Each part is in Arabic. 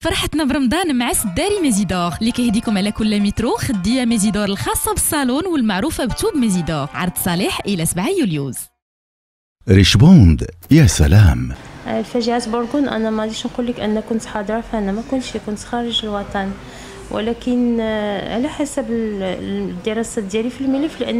فرحتنا برمضان مع سداري ميزيدور اللي كيهديكم على كل مترو خديه ميزيدور الخاصه بالصالون والمعروفه بتوب ميزيدور. عرض صالح الى 7 يوليوز. ريشبوند يا سلام. الفاجعة بورغون انا ما غاديش نقول لك ان كنت حاضره، فانا ما كنت خارج الوطن، ولكن على حسب الدراسات ديالي في الملف، لان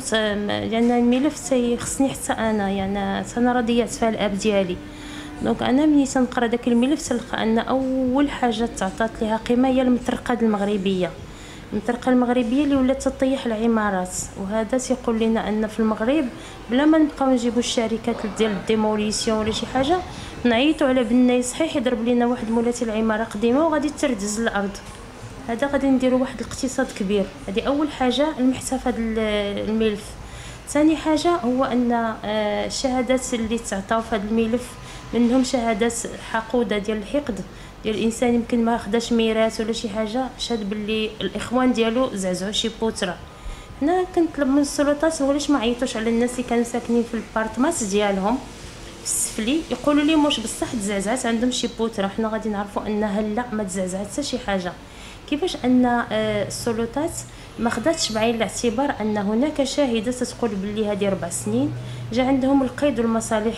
الملف خصني حتى انا انا راه ضيعت فيها الاب ديالي. دونك انا ملي تنقرا داك الملف تلقى ان اول حاجه تعطات ليها قيمه هي المطرقه المغربيه. المطرقه المغربيه اللي ولات تطيح العمارات، وهذا تيقول لنا ان في المغرب بلا ما نبقاو نجيبوا الشركات ديال الديموليسيون ولا شي حاجه، نعيطوا على بناي صحيح يضرب لنا واحد مولاتي العماره قديمه وغادي تردز الارض. هذا غادي نديروا واحد الاقتصاد كبير. هذه اول حاجه المحتوى في هذا الملف. ثاني حاجه هو ان الشهادات اللي تعطاو في هذا الملف منهم شهادات حقوده ديال الحقد ديال الانسان، يمكن ما خداش ميراث ولا شي حاجه، شهد باللي الاخوان ديالو زعزعوا شي بوتره. هنا كنطلب من السلطات علاش ما عيطوش على الناس اللي كانوا ساكنين في البارتماس ديالهم في السفلي، يقولوا لي واش بصح تزعزعات عندهم شي بوتره، حنا غادي نعرفوا انها لا ما تزعزعت حتى شي حاجه. كيفاش ان السلطات ما خداتش بعين الاعتبار ان هناك شاهده تقول باللي هذه 4 سنين جا عندهم القيد والمصالح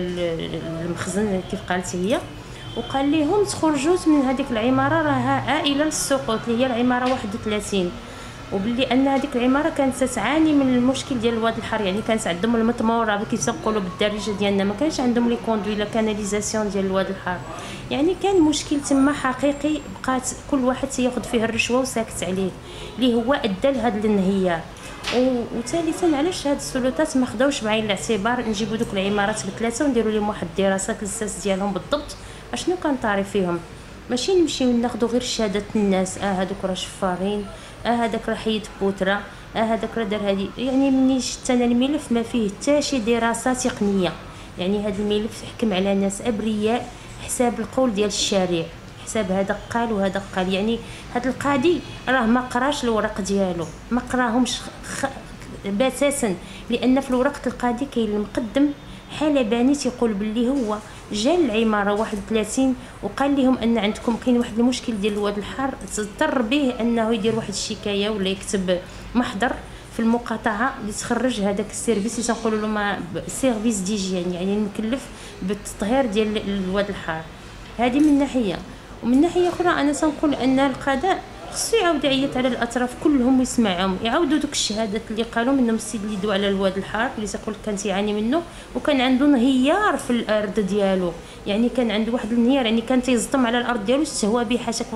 المخزن كيف قالت هي، وقال لهم تخرجوا من هذيك العماره راها عائله للسقوط اللي هي العماره 31، وباللي ان هذيك العماره كانت تعاني من المشكل ديال الواد الحار، يعني كانت عندهم المطموره كيف تنقولوا بالدارجه ديالنا، ما كانش عندهم لي كوندوي لا كاناليزاسيون ديال الواد الحار، يعني كان مشكل تما حقيقي بقات كل واحد تياخذ فيه الرشوه وساكت عليه، اللي هو ادى لهذا الانهيار. وثالثا علاش هاد السلطات ما خداوش بعين الاعتبار نجيبوا دوك العمارات بثلاثه ونديروا لهم واحد الدراسات للساس ديالهم بالضبط اشنو كان طاري فيهم، ماشي نمشيو ناخذوا غير شهاده الناس، هادوك راه شفارين، هذاك راه حيد بوتره، هذاك راه دار هادي. يعني مني شفت انا الملف ما فيه حتى شي دراسه تقنيه، يعني هذا الملف يحكم على ناس ابرياء حساب القول ديال الشارع، حساب هذا قال وهذا قال. يعني هذا القاضي راه ما قراش الورق ديالو، ما قراهمش باساسا، لان في الورق القاضي كاين المقدم حاله باني تيقول باللي هو جا العماره 31 وقال لهم ان عندكم كاين واحد المشكل ديال الواد الحار، اضطر به انه يدير واحد الشكايه ولا يكتب محضر في المقاطعه اللي تخرج هذاك السيرفيس اللي تنقولوا له سيرفيس ديجيان، يعني المكلف بالتطهير ديال الواد الحار. هذه من ناحيه، ومن ناحيه اخرى انا تنقول ان القضاء خصو يعاود يعيط على الاطراف كلهم ويسمعهم، يعاودوا دوك الشهادات اللي قالوا منهم السيد اللي دوا على الواد الحار اللي تقول كان تيعاني منه وكان عنده انهيار في الارض ديالو، يعني كان عنده واحد الانهيار، يعني كان تيزطم على الارض ديالو يستهوى به حاشاك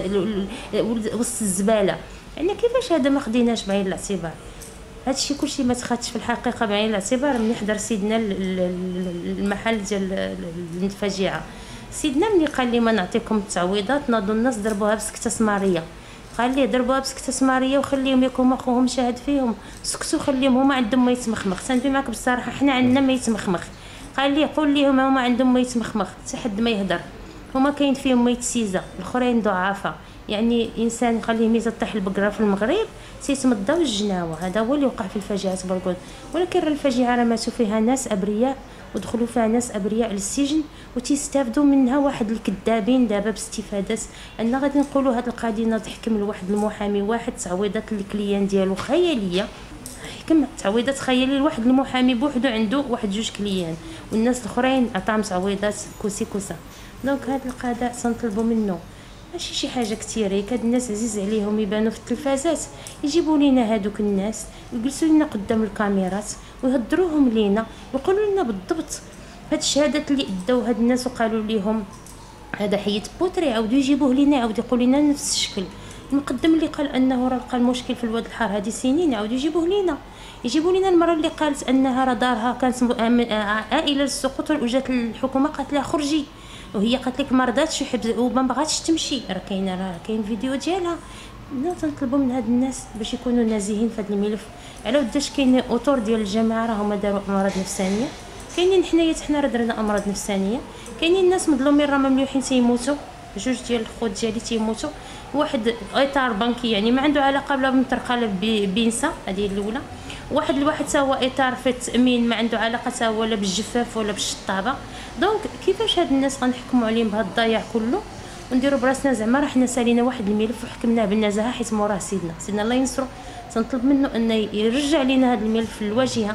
وسط الزباله. يعني كيفاش هذا ما خديناش بعين الاعتبار؟ هادشي كلشي ما تخاتش في الحقيقه بعين الاعتبار. من يحضر سيدنا المحل ديال الفاجعه، سيدنا ملي قال لي ما نعطيكم التعويضات ناضوا الناس ضربوها بسكته سماريه، قال لي ضربوها بسكته سماريه وخليهم يكونوا اخوهم شاهد فيهم، سكتوا خليهم هما عندهم ما يتمخمخ. تندوي معاك بصراحه حنا عندنا ما يتمخمخ، قال لي قول ليهم هما عندهم ما يتمخمخ حتى حد ما يهضر، هما كاين فيهم ما يتسيزه الاخرين ضعافه. يعني انسان خليه ميزه طيح البقره في المغرب تيتمضاو الجناوه، هذا هو اللي وقع في الفاجعه بركود. ولكن الفاجعه راه ماتوا فيها ناس ابرياء ودخلوا فيها ناس ابرياء للسجن وتيستافدوا منها واحد الكذابين دابا باستفادات ان غادي نقولوا هذا القاضي ناض حكم لواحد المحامي واحد تعويضات الكليان ديالو خياليه، حكم تعويضات خياليه لواحد المحامي بوحدو عنده واحد 2 كليان والناس الاخرين عطاهم تعويضات كوسي كوسا. دونك هذا القضاء تنطلبوا منه ماشي شي حاجه كثيره، هاد الناس عزيز عليهم يبانوا في التلفازات، يجيبوا لينا هادوك الناس ويجلسوا لنا قدام الكاميرات ويهضروهم لينا ويقولوا لنا بالضبط هاد الشهادات اللي اداو هاد الناس وقالوا لهم هذا حيت بوتري، يعاودوا يجيبوه لينا يعاود يقول لنا نفس الشكل. المقدم اللي قال انه راه لقى المشكل في الواد الحار هذه سنين يعاودوا يجيبوه لينا، يجيبوا لنا المره اللي قالت انها راه دارها كانت عائله للسقوط وجات الحكومه قالت لها خرجي وهي قالت لك ما رضاتش وما بغاتش تمشي، راه كاين فيديو ديالها. تنطلبوا من هاد الناس باش يكونوا نازحين في هذا الملف. على وداش كاين اطور ديال الجماعه راه هما داروا امراض نفسانيه، كاينين حنايا حنا راه درنا امراض نفسانيه، كاينين ناس مظلومين راه مملوحين تيموتوا، 2 ديال الخوت ديالي تيموتوا، واحد اطار بنكي يعني ما عنده علاقه بلا بالمطرقه لا بينسى، هذه الاولى. واحد تا هو اطار في التامين ما عنده علاقه تا هو لا بالجفاف ولا بالشطابه. دونك كيفاش هاد الناس غنحكموا عليهم بهذا الضياع كله ونديروا براسنا زعما راه حنا سالينا واحد الملف وحكمناه بالنزاهه حيت موراه سيدنا الله ينصرو. تنطلب منه ان يرجع لنا هذا الملف للواجهه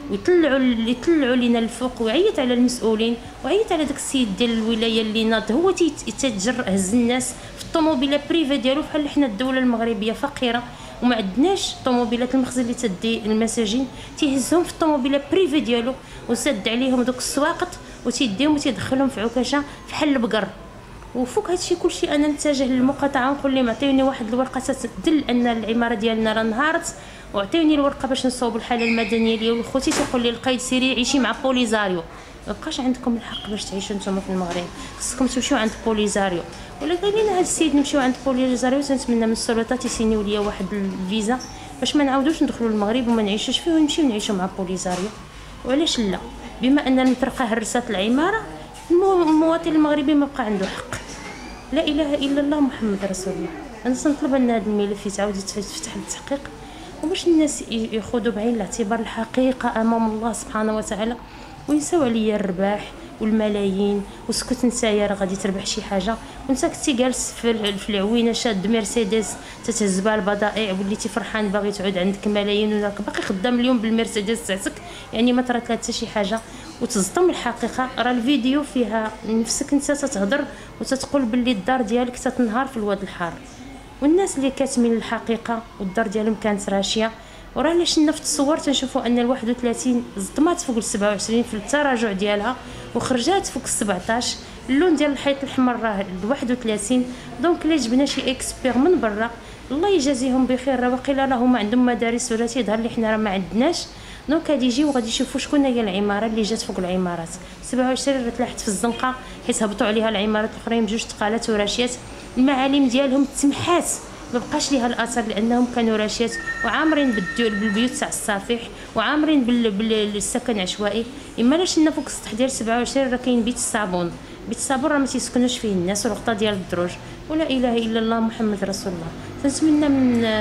يطلعوا لنا الفوق، ويعيط على المسؤولين ويعيط على داك السيد ديال الولايه اللي ناض هو تيتجرأ هز الناس في الطوموبيله بريفي ديالو. بحال حنا الدوله المغربيه فقيره وما عندناش طوموبيلات المخزن اللي تدي المساجين، تيهزهم في الطوموبيله بريفي ديالو وسد عليهم دوك السواقط وتيديهم وتيدخلهم في عكاشه في حل البقر. وفوق هادشي كلشي انا نتجه للمقاطعه ونقول لهم عطيوني واحد الورقه تدل ان العماره ديالنا راه انهارت، وعطيوني الورقه باش نصوب الحاله المدنيه ديالي. خوتي تيقول لي القايد سيري عيشي مع بوليزاريو، مابقاش عندكم الحق باش تعيشوا نتوما في المغرب، خصكم تمشيو عند بوليزاريو. ولا قال لنا هاد السيد نمشيو عند بوليزاريو، تنتمنى من السلطات يسينيو ليا واحد الفيزا باش ما نعاودوش ندخلوا للمغرب وما نعيشوش فيه ونمشيو نعيشوا مع بوليزاريو. وعلاش لا؟ بما ان المطرقه هرست العماره، المواطن المغربي ما بقى عنده حق. لا اله الا الله محمد رسول الله. انا تنطلب ان هذا الملف يتعاود يتفتح للتحقيق، وباش الناس ياخذوا بعين الاعتبار الحقيقه امام الله سبحانه وتعالى، وينساو عليا الرباح والملايين. وسكت نتايا راه غادي تربح شي حاجه، وانت كنتي جالس في العوينه شاد مرسيدس تتهز بها البضائع وليتي فرحان باغي تعود عندك ملايين وراك باقي خدام اليوم بالمرسيدس تاعك، يعني ما طرات لها حتى شي حاجه. وتصدم الحقيقه، راه الفيديو فيها نفسك انت تتهضر وتتقول باللي الدار ديالك تتنهار في الواد الحار، والناس اللي كاتمين الحقيقه والدار ديالهم كانت راشيه. وراه الا شفنا في التصور تنشوفوا ان ال 31 صدمات فوق ال 27 في التراجع ديالها، وخرجات فوق ال 17. اللون ديال الحيط الاحمر راه ال 31. دونك الا جبنا شي اكسبير من برا الله يجازيهم بخير، راه واقيلا راهم عندهم مدارس ولا تيظهر لي حنا راه ما عندناش. دونك غادي يجيو وغادي يشوفوا شكون هي العماره اللي جات فوق العمارات. 27 راه تلاحت في الزنقه حيت هبطوا عليها العمارات الاخرين بجوج تقالات وراشيات، المعالم ديالهم تمحات ما بقاش ليها الاثر لانهم كانوا راشيات وعامرين بالبيوت تاع الصفيح وعامرين بالسكن العشوائي. اما لا شنا فوق السطح ديال 27 راه كاين بيت الصابون، بيت الصابون راه ما تيسكنوش فيه الناس، والغطا ديال الدروج. ولا اله الا الله محمد رسول الله. تنتمنى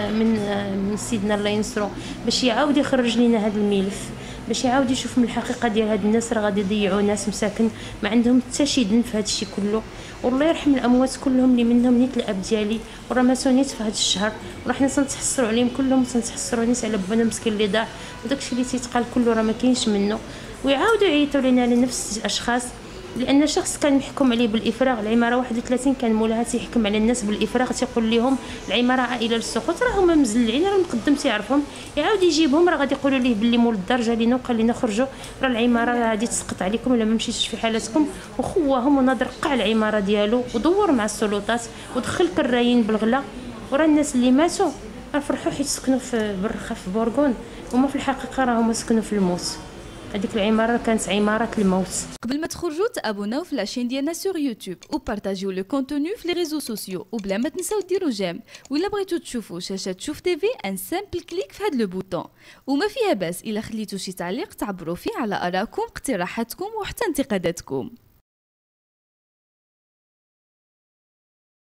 من سيدنا الله ينصرو باش يعاود يخرج لنا هذا الملف، باش يعاود يشوف من الحقيقه ديال هاد الناس. راه غادي يضيعوا ناس مساكن ما عندهم حتى شي ذنب في هذا الشيء كله. والله يرحم الاموات كلهم اللي منهم نيت الاب ديالي وراه ما نيت في هذا الشهر، وراه حنا تنتحسروا عليهم كلهم، تنتحسروا نيت على بانا مسكين اللي ضاع. وداكشي اللي تيتقال كله راه ما كاينش منه. ويعاودوا يعيطوا لنا على نفس الاشخاص، لان شخص كان محكوم عليه بالافراغ. العماره 31 كان مولاها تيحكم على الناس بالافراغ، تيقول لهم العماره عائله للسقوط، راه هما مزلعين، راه المقدم تيعرفهم. يعاود يجيبهم راه غادي يقولوا ليه باللي مول الدار جا لينا وقال لنا خرجوا راه العماره غادي تسقط عليكم ولا ما مشيتش في حالتكم. وخواهم وناض رقع العماره ديالو ودور مع السلطات ودخل كرايين بالغلا. وراه الناس اللي ماتوا راه فرحوا حيت سكنوا في بالرخا في بورغون، وما في الحقيقه راهم سكنوا في الموت. هذيك العماره كانت عماره الموت. قبل ما تخرجوا تابوناو في لاشين ديالنا سور يوتيوب وبارطاجيو لو كونتوني في لي ريزو سوسيو، وبلا ما تنساو ديروا جيم. ولا بغيتو تشوفوا شاشه تشوف تيفي ان سامبل كليك في هذا لو بوطون. وما فيها باس الا خليتو شي تعليق تعبروا فيه على ارائكم اقتراحاتكم وحتى انتقاداتكم.